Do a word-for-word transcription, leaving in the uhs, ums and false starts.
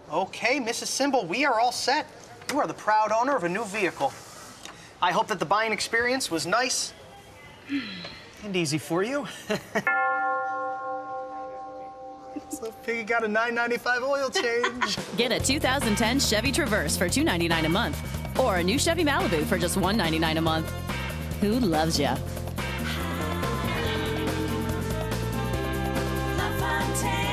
Okay, Missus Symbol, we are all set. You are the proud owner of a new vehicle. I hope that the buying experience was nice and easy for you. So Piggy got a nine ninety-five oil change. Get a two thousand ten Chevy Traverse for two ninety-nine a month, or a new Chevy Malibu for just one ninety-nine a month. Who loves ya? LaFontaine.